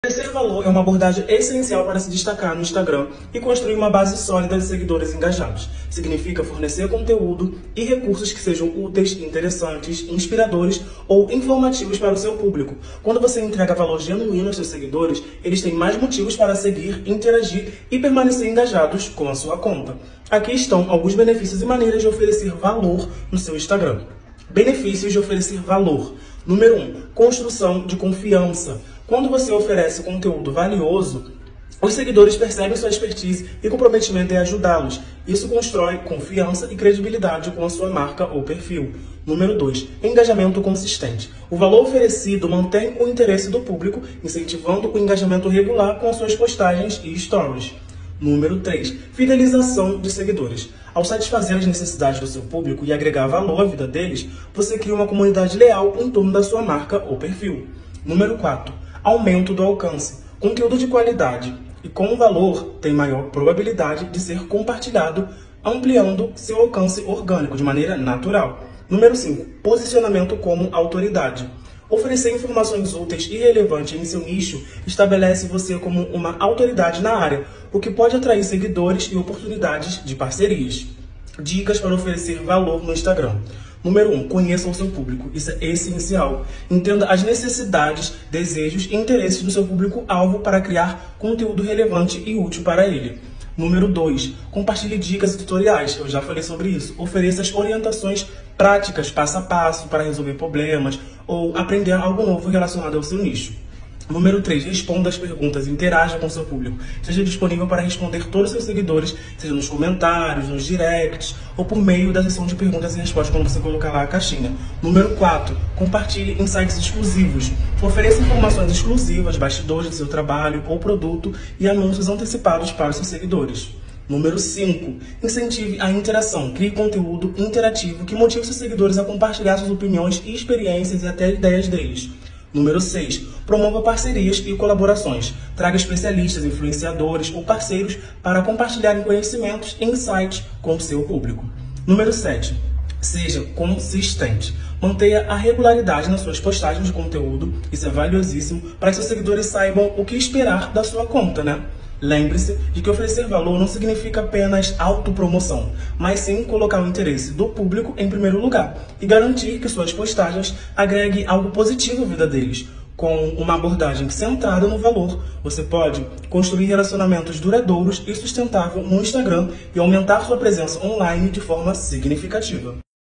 Oferecer valor é uma abordagem essencial para se destacar no Instagram e construir uma base sólida de seguidores engajados. Significa fornecer conteúdo e recursos que sejam úteis, interessantes, inspiradores ou informativos para o seu público. Quando você entrega valor genuíno aos seus seguidores, eles têm mais motivos para seguir, interagir e permanecer engajados com a sua conta. Aqui estão alguns benefícios e maneiras de oferecer valor no seu Instagram. Benefícios de oferecer valor. Número 1. Construção de confiança. Quando você oferece conteúdo valioso, os seguidores percebem sua expertise e comprometimento em ajudá-los. Isso constrói confiança e credibilidade com a sua marca ou perfil. Número 2. Engajamento consistente. O valor oferecido mantém o interesse do público, incentivando o engajamento regular com as suas postagens e stories. Número 3. Fidelização de seguidores. Ao satisfazer as necessidades do seu público e agregar valor à vida deles, você cria uma comunidade leal em torno da sua marca ou perfil. Número 4. Aumento do alcance. Conteúdo de qualidade e com valor tem maior probabilidade de ser compartilhado, ampliando seu alcance orgânico de maneira natural. Número 5. Posicionamento como autoridade. Oferecer informações úteis e relevantes em seu nicho estabelece você como uma autoridade na área, o que pode atrair seguidores e oportunidades de parcerias. Dicas para oferecer valor no Instagram. Número 1. Conheça o seu público. Isso é essencial. Entenda as necessidades, desejos e interesses do seu público-alvo para criar conteúdo relevante e útil para ele. Número 2. Compartilhe dicas e tutoriais. Eu já falei sobre isso. Ofereça as orientações práticas, passo a passo, para resolver problemas ou aprender algo novo relacionado ao seu nicho. Número 3. Responda as perguntas, interaja com o seu público. Esteja disponível para responder todos os seus seguidores, seja nos comentários, nos directs ou por meio da seção de perguntas e respostas quando você colocar lá a caixinha. Número 4. Compartilhe insights exclusivos. Ofereça informações exclusivas, bastidores do seu trabalho ou produto e anúncios antecipados para os seus seguidores. Número 5. Incentive a interação. Crie conteúdo interativo que motive seus seguidores a compartilhar suas opiniões e experiências e até ideias deles. Número 6. Promova parcerias e colaborações. Traga especialistas, influenciadores ou parceiros para compartilharem conhecimentos e insights com o seu público. Número 7. Seja consistente. Mantenha a regularidade nas suas postagens de conteúdo. Isso é valiosíssimo para que seus seguidores saibam o que esperar da sua conta, né? Lembre-se de que oferecer valor não significa apenas autopromoção, mas sim colocar o interesse do público em primeiro lugar e garantir que suas postagens agreguem algo positivo à vida deles. Com uma abordagem centrada no valor, você pode construir relacionamentos duradouros e sustentáveis no Instagram e aumentar sua presença online de forma significativa.